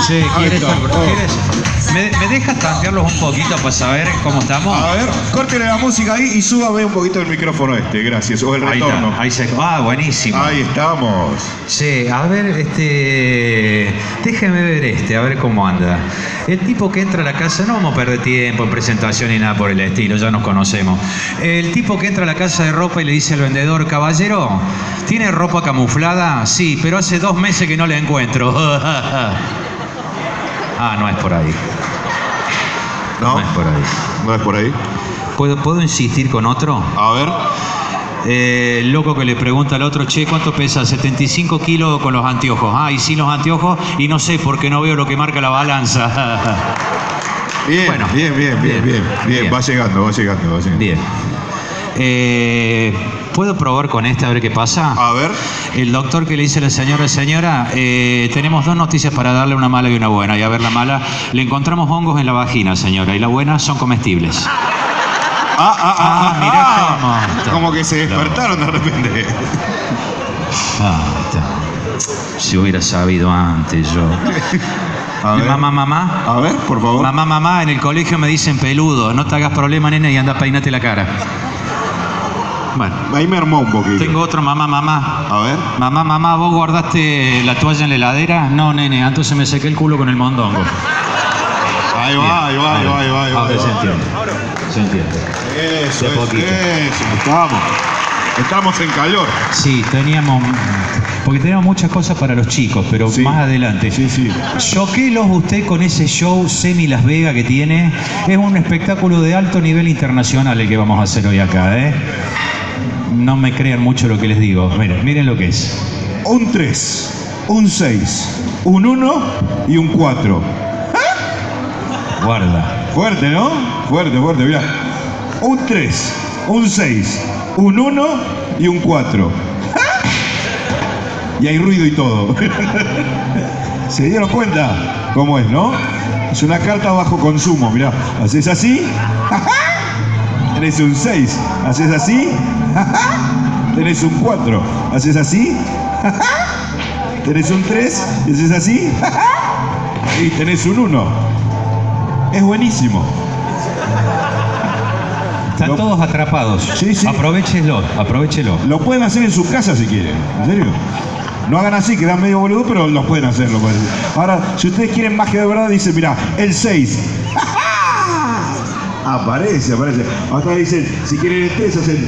Sí, ¿quieres? ¿Me dejas tantearlos un poquito para saber cómo estamos? A ver, córtele la música ahí y súbame un poquito el micrófono gracias. O el retorno. Ahí está, buenísimo. Ahí estamos. Sí, a ver, déjeme ver a ver cómo anda. El tipo que entra a la casa, no vamos a perder tiempo en presentación ni nada por el estilo, ya nos conocemos. El tipo que entra a la casa de ropa y le dice al vendedor, caballero, ¿tiene ropa camuflada? Sí, pero hace 2 meses que no la encuentro. Ah, no es por ahí. No es por ahí. No es por ahí. ¿Puedo insistir con otro? A ver. El loco que le pregunta al otro, che, ¿cuánto pesa? 75 kilos con los anteojos. Ah, y sin los anteojos, y no sé porque no veo lo que marca la balanza. Bien, bueno, bien. Va llegando. Bien. ¿Puedo probar con a ver qué pasa? A ver. El doctor que le dice a la señora, tenemos 2 noticias para darle, una mala y una buena. Y a ver, la mala, le encontramos hongos en la vagina, señora, y la buena, son comestibles. Mirá como que se despertaron de repente. Si hubiera sabido antes yo. Mamá. A ver, por favor. Mamá, en el colegio me dicen peludo. No te hagas problema, nene, y anda, peinate la cara. Bueno. Ahí me armó un poquito. Tengo otro, mamá. A ver. Mamá, ¿vos guardaste la toalla en la heladera? No, nene, entonces me sequé el culo con el mondongo. Ahí va. Se entiende. Eso. Estamos en calor. Sí, teníamos muchas cosas para los chicos, pero sí, más adelante. Sí. Choquelos usted con ese show Semi Las Vegas que tiene. Es un espectáculo de alto nivel internacional el que vamos a hacer hoy acá, ¿eh? No me crean mucho lo que les digo. Miren lo que es. Un 3, un 6, un 1 y un 4. Guarda. Fuerte, ¿no? Fuerte, mirá. Un 3, un 6, un 1 y un 4. Y hay ruido y todo. ¿Se dieron cuenta cómo es, no? Es una carta bajo consumo, mirá. Haces así, tenés un 6. Haces así, tenés un 4. Haces así, tenés un 3. Y haces así, y tenés un 1. Es buenísimo. Están todos atrapados. Sí. Aprovechenlo. Lo pueden hacer en su casa si quieren. ¿En serio? No hagan así, que dan medio boludo, pero lo pueden hacerlo. Ahora, si ustedes quieren magia de verdad, dicen, mirá, el 6. Aparece. Acá dicen, si quieren el 3, hacen...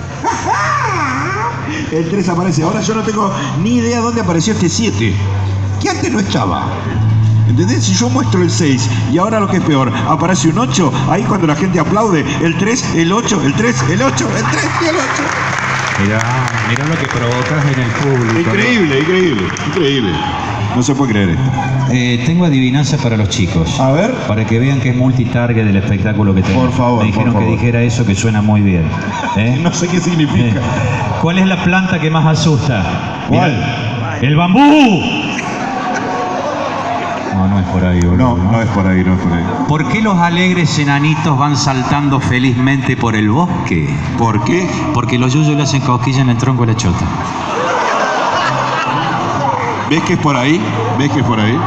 El 3 aparece. Ahora yo no tengo ni idea dónde apareció este 7. Que antes no estaba. ¿Entendés? Si yo muestro el 6 y ahora lo que es peor, aparece un 8, ahí cuando la gente aplaude, el 3, el 8, el 3, el 8, el 3 y el 8. Mirá lo que provocas en el público. Increíble. No se puede creer esto. Tengo adivinanza para los chicos. A ver. Para que vean que es multitarget el espectáculo que tenemos. Por favor. Me dijeron que dijera eso, que suena muy bien. No sé qué significa. ¿Cuál es la planta que más asusta? ¿Cuál? Mirá. ¡El bambú! No es por ahí, boludo. No es por ahí. ¿Por qué los alegres enanitos van saltando felizmente por el bosque? ¿Por qué? Porque los yuyos le hacen cosquillas en el tronco de la chota. ¿Ves que es por ahí? Es muy bueno.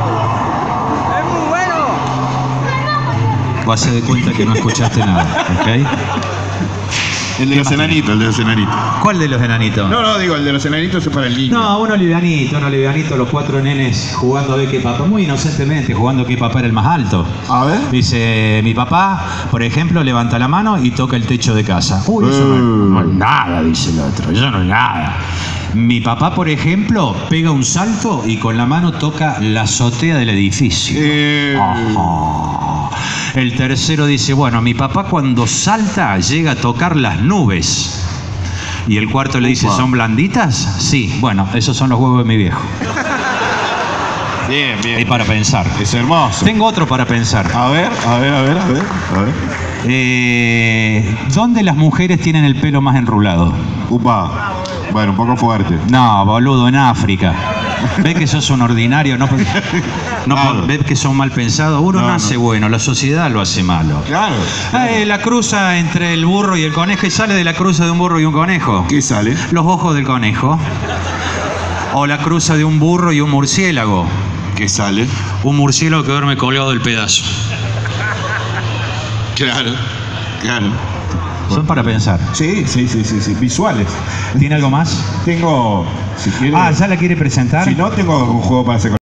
Vas a dar cuenta que no escuchaste nada, ¿ok? El de los enanitos, ¿Cuál de los enanitos? No, digo, el de los enanitos es para el niño. No, uno livianito, los 4 nenes jugando a ver qué papá, muy inocentemente, jugando a qué papá era el más alto. A ver. Dice, mi papá, por ejemplo, levanta la mano y toca el techo de casa. Uy, eso no es nada, dice el otro, eso no es nada. Mi papá, por ejemplo, pega un salto y con la mano toca la azotea del edificio. El tercero dice, bueno, mi papá cuando salta llega a tocar las nubes. Y el cuarto le dice, ¿son blanditas? Sí, bueno, esos son los huevos de mi viejo. Bien. Y para pensar. Es hermoso. Tengo otro para pensar. A ver. ¿Dónde las mujeres tienen el pelo más enrulado? Bueno, un poco fuerte. No, boludo, en África. ¿Ves que sos un ordinario? Claro. ¿Ves que son mal pensados? Uno nace bueno, la sociedad lo hace malo. Claro. La cruza entre el burro y el conejo y sale de la cruza de un burro y un conejo. ¿Qué sale? Los ojos del conejo. O la cruza de un burro y un murciélago. ¿Qué sale? un murciélago que duerme colgado del pedazo. Claro, claro. Son para pensar. Sí, visuales. ¿Tiene algo más? Tengo, si quiere... Ah, ¿ya la quiere presentar? Si no, tengo un juego para hacer con